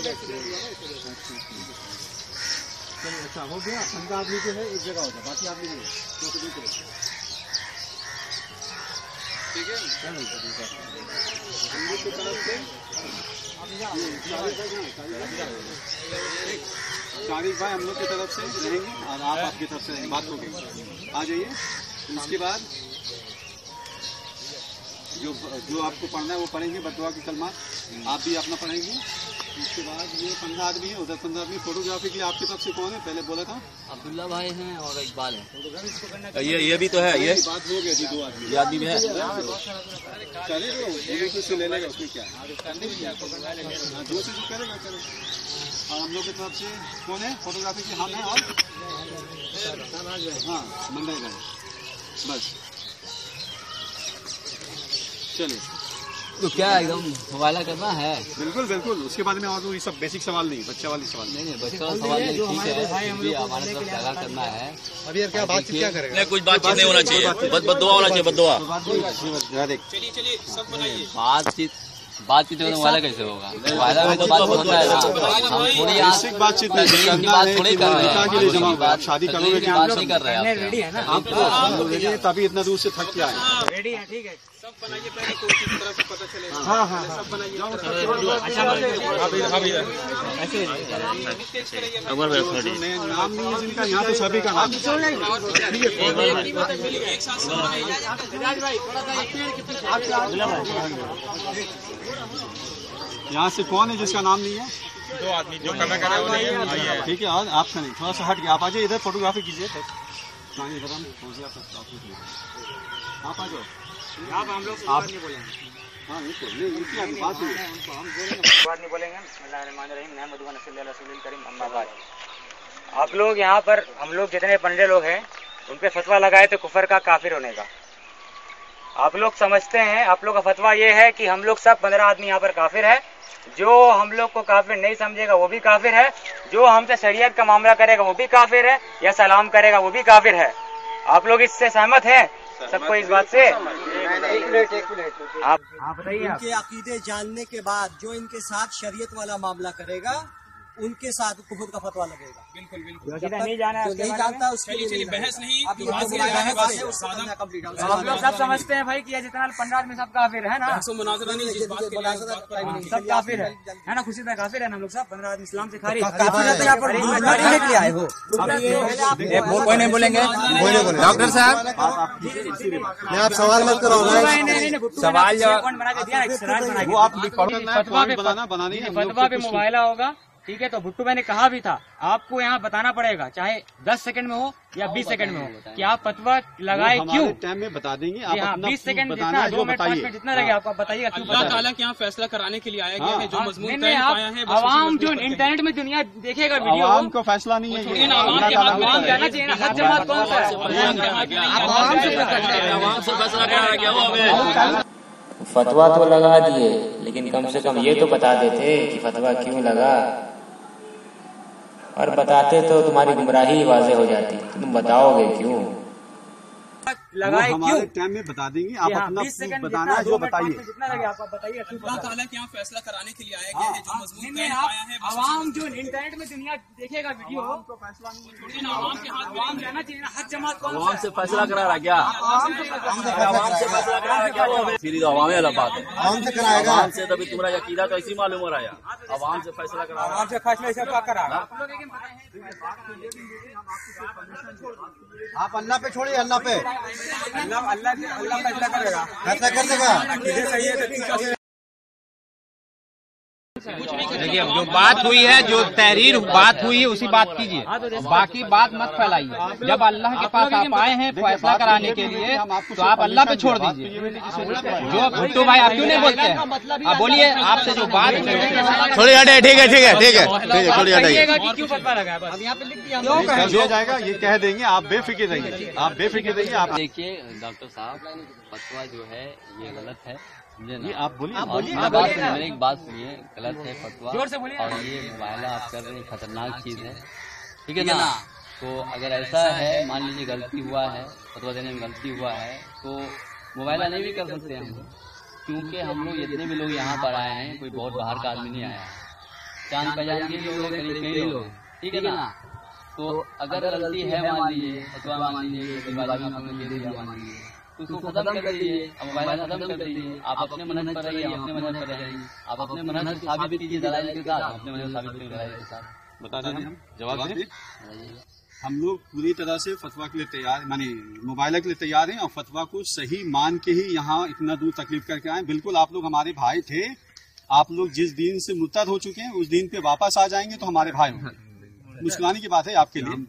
अच्छा हो गया। 15 आदमी जो है एक जगह हो जाए, बाकी आदमी नहीं ठीक है। शारिक भाई हम लोग की तरफ से रहेंगे और आप आपकी तरफ से रहेंगे, बात होगी। आ जाइए। इसके बाद जो आपको पढ़ना है वो पढ़ेंगे, बददुआ की कलमा आप भी अपना पढ़ेंगे। उसके बाद ये 15 आदमी है, उधर 15 आदमी। फोटोग्राफी की आपकी तरफ से कौन है पहले बोला था? अब्दुल्ला भाई हैं और इकबाल है। ये भी तो है, ये बात हो गई थी। 2 आदमी ये आदमी भी है। चले तो ले लेगा, उसमें क्या जो से करेगा। और हम लोग की तरफ से कौन है फोटोग्राफी की? हम है और हाँ मंडल गए बस। चलिए तो क्या एकदम हवाला करना है? बिल्कुल बिल्कुल। उसके बाद में और ये सब बेसिक सवाल नहीं, बच्चा वाली सवाल नहीं बच्चा वाला सवाल नहीं, ठीक है भी हमारे तरफ लगा करना है। अभी यार क्या बातचीत क्या करेगा? नहीं कुछ बातचीत नहीं होना चाहिए, बददुआ होना चाहिए, बददुआ। बातचीत वाला कैसे होगा? वाला में तो बात होता है ना, हम थोड़ी बातचीत नहीं कर रहे हैं। शादी करोगे कि बात नहीं कर रहे हैं। रेडी है ना आप तभी इतना दूर से थक के आए। रेडी है, ठीक है। सब बनाइए पहले तो उसकी तरफ से पता चलेगा। हाँ हाँ सब बनाइए। नाम नहीं है जिनका, यहाँ तो सभी का नाम। यहाँ से कौन है जिसका नाम नहीं है? 2 आदमी जो करना कर रहे हैं। ठीक है। और आपका नहीं, थोड़ा सा हट गया। आप आ जाइए इधर, फोटोग्राफी कीजिए। इधर हम आप आ जाओ। आप हम लोग आप नहीं बोलेंगे। हाँ नहीं बात नहीं बोलेंगे। आप लोग यहाँ पर, हम लोग जितने पंडे लोग हैं उन पे फतवा लगाए थे कुफर का, काफिर होने का। आप लोग समझते हैं, आप लोग का फतवा ये है कि हम लोग सब 15 आदमी यहाँ पर काफिर है। जो हम लोग को काफिर नहीं समझेगा वो भी काफिर है, जो हमसे शरीयत का मामला करेगा वो भी काफिर है, या सलाम करेगा वो भी काफिर है। आप लोग इससे सहमत हैं? सबको इस बात से? एक मिनट आप बताइए। इनके अकीदे जानने के बाद जो इनके साथ शरीयत वाला मामला करेगा उनके साथ कुफर का फतवा लगेगा। बिल्कुल बिल्कुल। जो नहीं जाना है, जो नहीं जानता उसके लिए बहस नहीं। आप लोग सब समझते हैं भाई कि ये जितना 15 आदमी सब काफिर है ना, सब काफिर है ना? खुशी में काफिर है ना हम लोग सब 15 आदमी इस्लाम से खारिज। कोई नहीं बोलेंगे। डॉक्टर साहब आप सवाल मत करो। सवाल जवाब बना के दिया, वो आप फतवा पे मुबाइला होगा, ठीक है। तो भुट्टू भाई ने कहा भी था आपको यहाँ बताना पड़ेगा, चाहे 10 सेकंड में हो या 20 सेकंड में हो, कि आप फतवा लगाए क्यों। टाइम में बता देंगे आप। 20 सेकंड जितना, 2 मिनट 5 मिनट जितना लगे आपको बताइएगा क्यों। अल्लाह ताला के यहाँ फैसला कराने के लिए आया गया है। जो मजमून तय पाया है, आवाम जो इंटरनेट में दुनिया देखेगा वीडियो, आवाम को फैसला नहीं है। आवाम जाना चाहिए ना, हर जमात कौन सा है? फतवा तो लगा दिए, लेकिन कम से कम ये तो बता देते कि फतवा क्यों लगा। और बताते तो तुम्हारी गुमराही वाज़ेह हो जाती, तुम बताओगे क्यों लगाए क्यों। टाइम में बता देंगे आप। अपना बताना है जो बताइए। जितना लगे आपको बताइए। अल्लाह ताला के यहाँ फैसला कराने के लिए आया गया है। जो मजमून तय पाया है, आवाम जो इंटरनेट में दुनिया देखेगा वीडियो, फैसला नहीं है। आवाम के हाथ में आवाम जाना चाहिए ना, हर जमात कौन सा आवाम से फैसला करा रहा क्या? आवाम से फैसला करा रहा क्या? फिर तो आवाम वाला बात है। आवाम से कराएगा। आवाम से तभी तुम्हारा अकीदा तो ऐसी मालूम हो रहा है। आवाम से फैसला करा रहा। आवाम से फैसला सब क्या करा। आप अल्लाह पे छोड़िए, अल्लाह पे। अल्लाह फैसला करेगा, फैसला कर देगा। देखिए जो बात हुई है, जो तहरीर बात हुई है उसी बात कीजिए, बाकी बात मत फैलाइए। जब अल्लाह के पास आप आए हैं फैसला कराने के लिए तो आप अल्लाह पे छोड़ दीजिए। जो भुट्टू भाई आप क्यों नहीं बोलते हैं? आप बोलिए, आपसे जो बात थोड़ी हटे। ठीक है थोड़ी हटाइए। क्यों फतवा लगा है? बस अब यहाँ पे लिख दिया दिया जाएगा, ये कह देंगे। आप बेफिक्र रहिए, आप बेफिक्र रहिए। आप देखिए डॉक्टर साहब, फतवा जो है ये गलत है, ये आप बोलिए। मेरी एक बात सुनिए, गलत है फतवा। जोर से बोलिए। और ये मुबाइला आप कर रहे हैं, खतरनाक चीज है, ठीक है ना? तो अगर ऐसा है, मान लीजिए गलती हुआ है, फतवा देने में गलती हुआ है, तो मुबाइला नहीं भी कर सकते हम, क्योंकि हम लोग जितने भी लोग यहाँ पर आए हैं कोई बहुत बाहर का आदमी नहीं आया है। जान पहचान के लोग हैं, कई लोग हैं, ठीक है ना। तो अगर गलती है मान लीजिए, अथवा मान लीजिए दीवार में आपने ले लिया मान लीजिए, तो उसको खत्म कर दीजिए, अब मोबाइल खत्म कर दीजिए। आप अपने मनहज पर रहिए, हम अपने मनहज पर रहिए। आप अपने मनहज साबित कीजिए दलाइल के साथ, अपने मनहज साबित कीजिए दलाइल के साथ। बता दें हम जवाब दें। हम लोग पूरी तरह से फतवा के लिए तैयार, माने मोबाइल के लिए तैयार हैं और फतवा को सही मान के ही यहाँ इतना दूर तकलीफ करके आए। बिल्कुल आप लोग हमारे भाई थे, आप लोग जिस दिन से मुर्तद हो चुके हैं उस दिन पे वापस आ जाएंगे तो हमारे भाई होंगे। मुस्कुराने की बात है आपके लिए।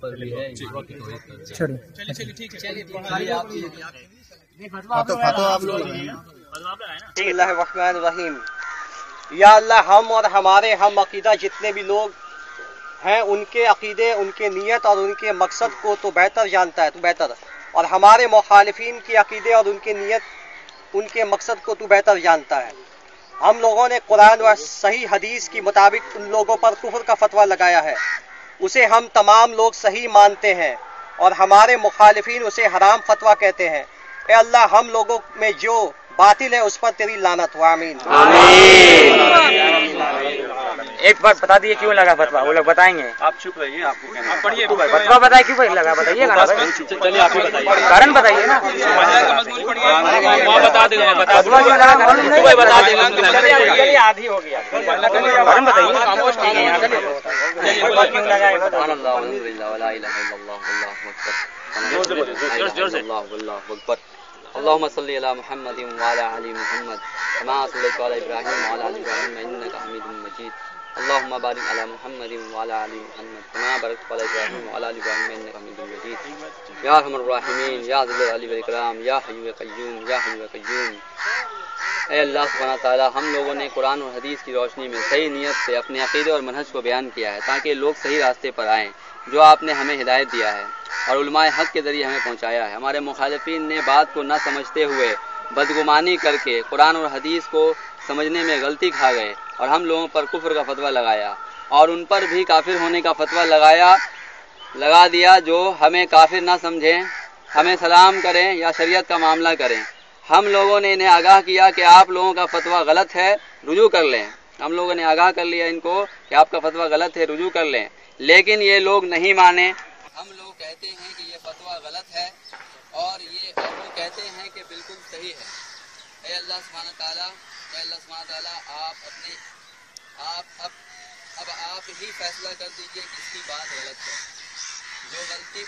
या अल्लाह, हम और हमारे हम अकीदा जितने भी लोग हैं उनके अकीदे, उनके नीयत और उनके मकसद को तो बेहतर जानता है, तो बेहतर, और हमारे मुखालिफिन के अकीदे और उनके नीयत, उनके मकसद को तो बेहतर जानता है। हम लोगों ने कुरान व सही हदीस के मुताबिक उन लोगों पर कुफ्र का फतवा लगाया है, उसे हम तमाम लोग सही मानते हैं और हमारे मुखालिफिन उसे हराम फतवा कहते हैं। ए अल्लाह, हम लोगों में जो बातिल है उस पर तेरी लानत हो। आमीन। एक बार बता दिए क्यों लगा फतवा, वो लोग बताएंगे। आप चुप रहिए, आपको कहना है। पढ़िए फतवा बताए क्यों लगा, बताइएगा ना भाई। चलिए आप ही बताइए, कारण बताइए ना। वहाँ बता देगा, बता फतवा क्यों लगा बता देगा। चलिए आधी हो गया, कारण बताइए फतवा क्यों लगा है बताइए। जोर से अल्लाहुम्मा सल्ली अला मुहम्मद व अला आलि मुहम्मद कमा सल्लैता अला इब्राहीम व अला आलि इब्राहीम इन्नका हमीदुम मजीद। अल्लाहुम्मा बारिक अला मुहम्मद व अला आलि मुहम्मद कमा बारकता अला इब्राहीम व अला आलि इब्राहीम इन्नका हमीदुम मजीद। या अरहमर राहिमीन, या ज़िल जलाली वल इकराम, या हय्यु व क़य्यूम, या हय्यु व क़य्यूम। ऐ अल्लाह सुब्हानहू व तआला, हम लोगों ने कुरान और हदीस की रोशनी में सही नीयत से अपने अक़ीदे और मनहज को बयान किया है ताकि लोग सही रास्ते पर आएँ जो आपने हमें हिदायत दिया है और उलमाए हक़ के ज़रिए हमें पहुँचाया है। हमारे मुखालिफिन ने बात को न समझते हुए बदगुमानी करके कुरान और हदीस को समझने में गलती खा गए और हम लोगों पर कुफ्र का फतवा लगाया और उन पर भी काफिर होने का फतवा लगा दिया। जो हमें काफिर ना समझें, हमें सलाम करें या शरीयत का मामला करें। हम लोगों ने इन्हें आगाह किया कि आप लोगों का फतवा गलत है, रुजू कर लें। हम लोगों ने आगाह कर लिया इनको कि आपका फतवा गलत है, रुजू कर लें, लेकिन ये लोग नहीं माने। हम लोग कहते हैं कि ये फतवा गलत है और ये वो कहते हैं कि बिल्कुल सही है। ऐ अल्लाह सुब्हानहू व तआला, अब आप ही फैसला कर दीजिए किसकी बात गलत है। जो गलती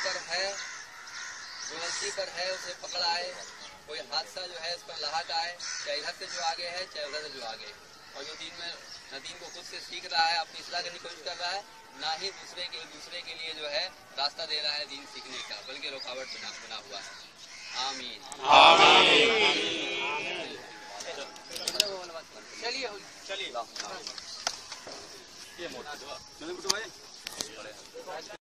पर है उसे पकड़ आए। कोई हादसा जो है उस पर लाहक आए, चाहे इधर से जो आगे है चाहे उधर से जो आगे है। और जो दीन को खुद से सीख रहा है, अपनी इस्लाह करने की कोशिश कर रहा है, ना ही दूसरे के लिए जो है रास्ता दे रहा है दीन सीखने का, बल्कि रुकावट बना हुआ है। आमीन, आमीन। चलिए